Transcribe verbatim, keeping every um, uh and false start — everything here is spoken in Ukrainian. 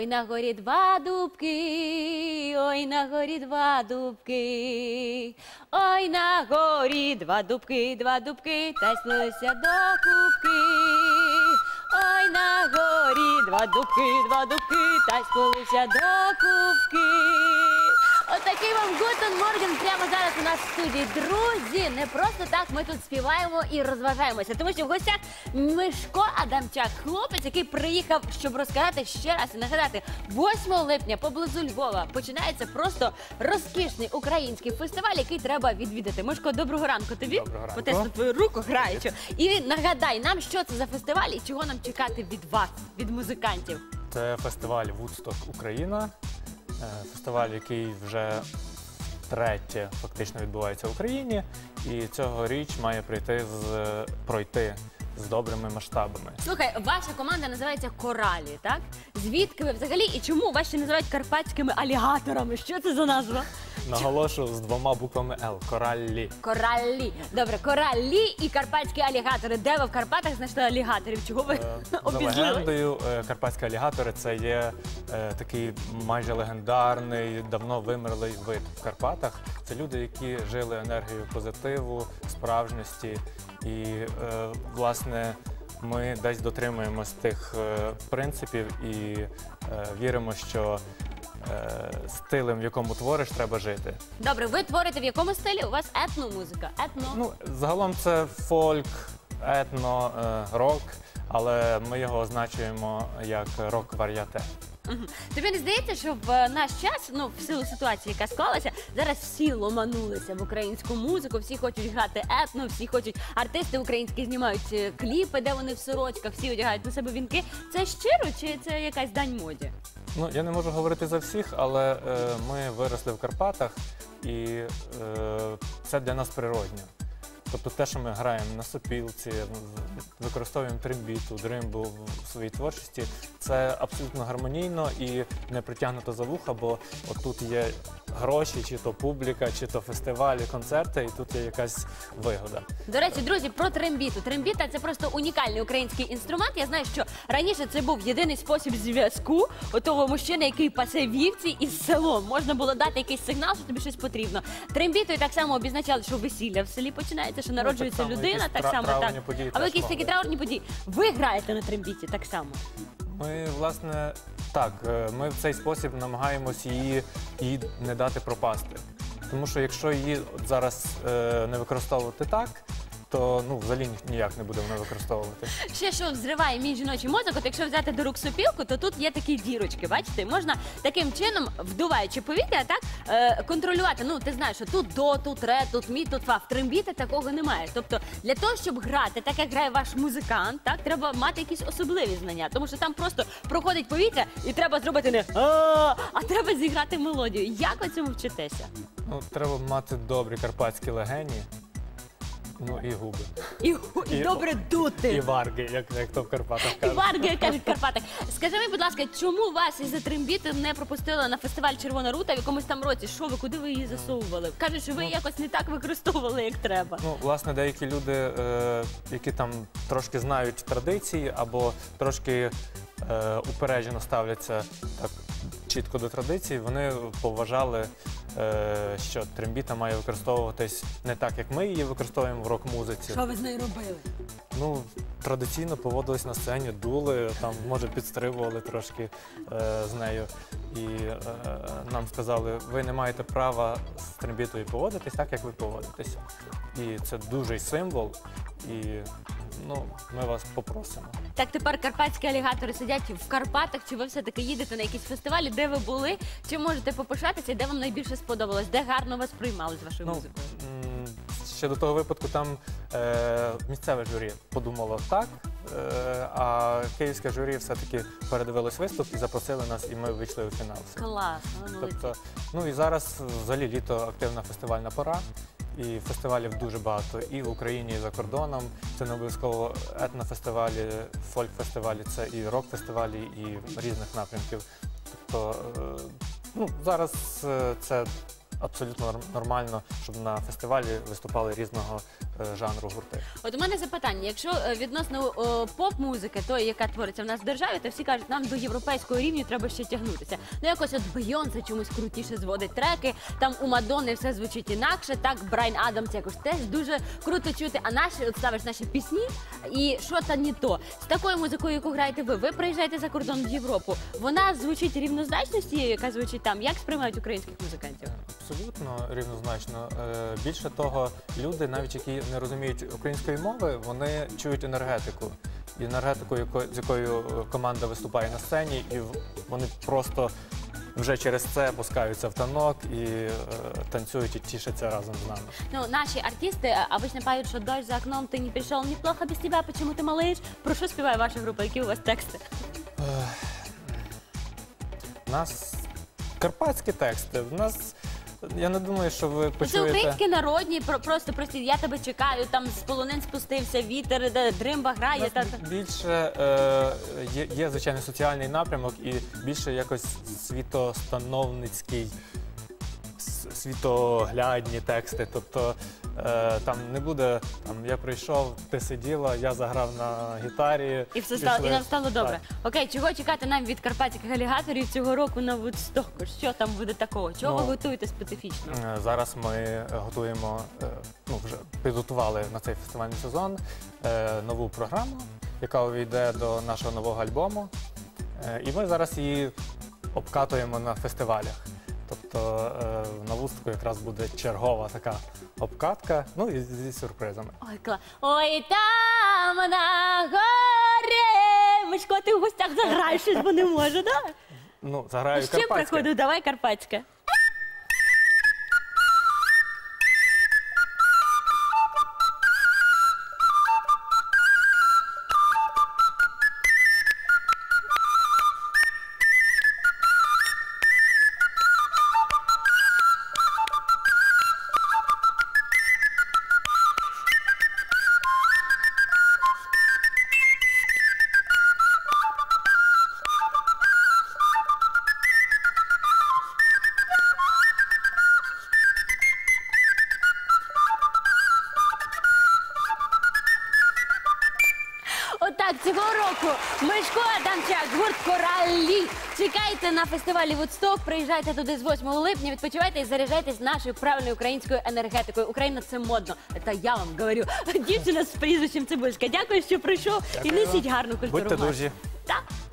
Ой, на горі два дубки, ой, на горі два дубки, ой, на горі два дубки, два дубки, та й сплелися до кубки. Ой, на горі два дубки, два дубки, та й сплелися до кубки. Отакий вам Гутен Морген прямо зараз у нас в студії. Друзі, не просто так ми тут співаємо і розважаємося, тому що в гостях Мишко Адамчак, хлопець, який приїхав, щоб розказати ще раз і нагадати, восьмого липня поблизу Львова починається просто розкішний український фестиваль, який треба відвідати. Мишко, доброго ранку тобі. Доброго ранку. Потисну твою руку граючи. І нагадай нам, що це за фестиваль і чого нам чекати від вас, від музикантів. Це фестиваль Woodstock Україна. Фестиваль, який вже третє фактично відбувається в Україні. І цьогоріч має прийти з, пройти з добрими масштабами. Слухай, ваша команда називається Коралі, так? Звідки ви взагалі і чому вас ще називають карпатськими алігаторами? Що це за назва? Наголошу з двома буквами Л. Кораллі. Коралі. Добре, коралі і карпатські алігатори. Де ви в Карпатах знайшли алігаторів? Чого ви За обізлились? легендою, е, карпатські алігатори – це є е, такий майже легендарний, давно вимерлий вид в Карпатах. Це люди, які жили енергією позитиву, справжності. І, е, власне, ми десь дотримуємось тих е, принципів і е, віримо, що е, стилем, в якому твориш, треба жити. Добре, ви творите в якому стилі? У вас етномузика. Етно. Ну, загалом це фольк, етно, е, рок, але ми його означуємо як рок-вар'яте. Мгм. Тобі не здається, що в е, наш час, ну, в силу ситуації, яка склалася, зараз всі ломанулися в українську музику, всі хочуть грати етно, всі хочуть, артисти українські знімають е, кліпи, де вони в сорочках, всі одягають на себе вінки. Це щиро чи це якась дань моді? Ну, я не можу говорити за всіх, але е, ми виросли в Карпатах, і е, це для нас природньо. Тобто те, що ми граємо на сопілці, використовуємо трембіту, дримбу в своїй творчості, це абсолютно гармонійно і не притягнуто за вуха, бо отут є гроші, чи то публіка, чи то фестивалі, концерти, і тут є якась вигода. До речі, друзі, про трембіту. Трембіта – це просто унікальний український інструмент. Я знаю, що раніше це був єдиний спосіб зв'язку у того мужчини, який пасе вівці із селом. Можна було дати якийсь сигнал, що тобі щось потрібно. Трембітою так само обізначали, що весілля в селі починається, що народжується Ну, так само, людина, якісь так само, так. траурні події А ви теж якісь такі могли. траурні події. Ви граєте на трембіті так само. Ми, власне, так, е, ми в цей спосіб намагаємось її, її не дати пропасти. Тому що якщо її от зараз е, не використовувати так, то ну, взагалі ні- ніяк не будемо не використовувати. Ще що взриває мій жіночий мозок, от якщо взяти до рук сопілку, то тут є такі дірочки, бачите? Можна таким чином, вдуваючи повітря, так, е, контролювати. Ну, ти знаєш, що тут до, тут ре, тут мі, тут фа. В трембіти такого немає. Тобто, для того, щоб грати, так як грає ваш музикант, так, треба мати якісь особливі знання. Тому що там просто проходить повітря і треба зробити не а, а треба зіграти мелодію. Як ви цьому вчитеся? Ну, треба мати добрі карпатські легені, ну і губи. І, і, І- добре дути. І варги, як, як то в Карпатах І кажуть. варги, як кажуть в Карпатах. Скажи мені, будь ласка, чому вас із-за трембіти не пропустили на фестиваль Червона рута в якомусь там році? Що ви, куди ви її засовували? Кажуть, що ви її якось не так використовували, як треба. Ну, власне, деякі люди, е, які там трошки знають традиції або трошки е, упереджено ставляться так чітко до традицій, вони поважали, е, що трембіта має використовуватись не так, як ми її використовуємо в рок-музиці. Що ви з нею робили? Ну, традиційно поводились на сцені, дули, там, може, підстрибували трошки е, з нею. І е, нам сказали, ви не маєте права з трембітою поводитись так, як ви поводитесь. І це дуже символ, і ну, ми вас попросимо. Так тепер карпатські алігатори сидять в Карпатах, чи ви все-таки їдете на якісь фестивалі, де ви були, чи можете попишатися, і де вам найбільше сподобалось, де гарно вас приймали з вашою Ну, музикою? м, ще до того випадку там е, місцеве журі подумало так, е, а київське журі все-таки передивилось виступ і запросили нас, і ми вийшли у фінал. Класно, ви молодці. Тобто, ну і зараз взагалі літо активна фестивальна пора. І фестивалів дуже багато і в Україні, і за кордоном. Це не обов'язково етнофестивалі, фольк-фестивалі, це і рок-фестивалі, і різних напрямків. Тобто, е, ну, зараз е, це абсолютно норм- нормально, щоб на фестивалі виступали різного е, жанру гурти. От у мене запитання, якщо е, відносно о, поп-музики, тої, яка твориться в нас в державі, то всі кажуть, нам до європейського рівня треба ще тягнутися. Ну якось от Бейонсе чомусь крутіше зводить треки, там у Мадонни все звучить інакше, так Брайан Адамс якось теж дуже круто чути, а наші, от ставиш наші пісні, і що та не то. З такою музикою, яку граєте ви, ви приїжджаєте за кордон в Європу, вона звучить рівнозначно з тією, яка звучить там. Як сприймають українських музикантів? Абсолютно рівнозначно. Е, Більше того, люди, навіть які не розуміють української мови, вони чують енергетику. І енергетику, яко- з якою команда виступає на сцені, і в- вони просто вже через це пускаються в танок і е, танцюють і тішаться разом з нами. Ну, наші артисти е, обычно поють, що дощ за окном, ти не прийшов, неплохо без тебе, почему ти малиш? Про що співає ваша група? Які у вас тексти? У нас карпатські тексти. У нас, я не думаю, що ви Це почуєте... українські народні, про- просто прості, я тебе чекаю, там з полонин спустився вітер, де дримба У грає. нас Та... більше е, є, є, звичайно, соціальний напрямок і більше якось світостановницький, с- світоглядні тексти. Тобто е, там не буде, там, я прийшов, ти сиділа, я заграв на гітарі. І все стало, і пішли. нам стало добре. Так. Окей, чого чекати нам від карпатських алігаторів цього року на Вудстоку? Що там буде такого? Чого ви Ну, готуєте специфічно? Е, Зараз ми готуємо, е, ну вже підготували на цей фестивальний сезон е, нову програму, яка увійде до нашого нового альбому. Е, І ми зараз її обкатуємо на фестивалях. Тобто е, на Вудстоку якраз буде чергова така обкатка, ну і зі сюрпризами. Ой, кла. Ой, там на горі. Мишко, ти в гостях заграєш щось, бо не можу, да? Ну, заграю З чим карпатське. приходив? Давай карпатське. Отак, цього року Мишко Адамчак, гурт «Коралі». Чекайте на фестивалі «Вудсток», приїжджайте туди з восьмого липня, відпочивайте і заряджайтесь нашою правильною українською енергетикою. Україна – це модно. Це я вам говорю. Дівчина з прізвищем Цибульська. Дякую, що прийшов. І Дякую. несіть гарну культуру. Будьте в масу. друзі. Так.